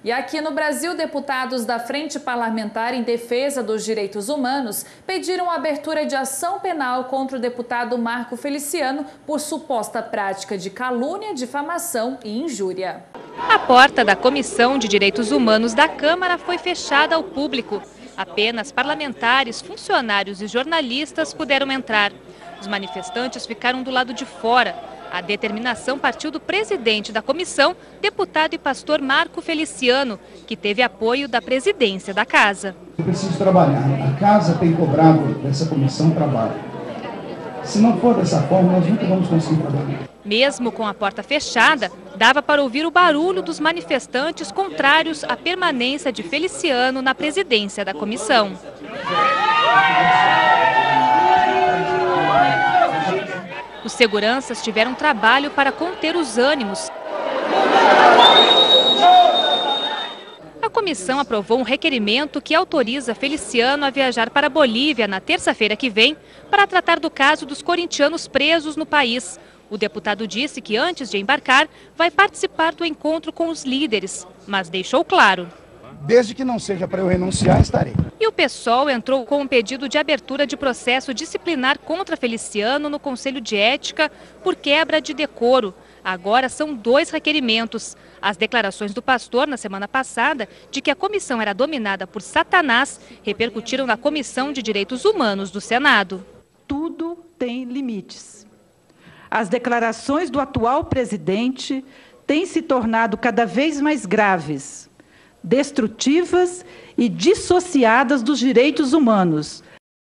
E aqui no Brasil, deputados da Frente Parlamentar em Defesa dos Direitos Humanos pediram a abertura de ação penal contra o deputado Marco Feliciano por suposta prática de calúnia, difamação e injúria. A porta da Comissão de Direitos Humanos da Câmara foi fechada ao público. Apenas parlamentares, funcionários e jornalistas puderam entrar. Os manifestantes ficaram do lado de fora. A determinação partiu do presidente da comissão, deputado e pastor Marco Feliciano, que teve apoio da presidência da casa. Eu preciso trabalhar. A casa tem cobrado dessa comissão trabalho. Se não for dessa forma, nós nunca vamos conseguir trabalhar. Mesmo com a porta fechada, dava para ouvir o barulho dos manifestantes contrários à permanência de Feliciano na presidência da comissão. Os seguranças tiveram trabalho para conter os ânimos. A comissão aprovou um requerimento que autoriza Feliciano a viajar para a Bolívia na terça-feira que vem para tratar do caso dos corintianos presos no país. O deputado disse que antes de embarcar vai participar do encontro com os líderes, mas deixou claro: desde que não seja para eu renunciar, estarei. E o PSOL entrou com um pedido de abertura de processo disciplinar contra Feliciano no Conselho de Ética por quebra de decoro. Agora são 2 requerimentos. As declarações do pastor na semana passada de que a comissão era dominada por Satanás repercutiram na Comissão de Direitos Humanos do Senado. Tudo tem limites. As declarações do atual presidente têm se tornado cada vez mais graves, destrutivas e dissociadas dos direitos humanos,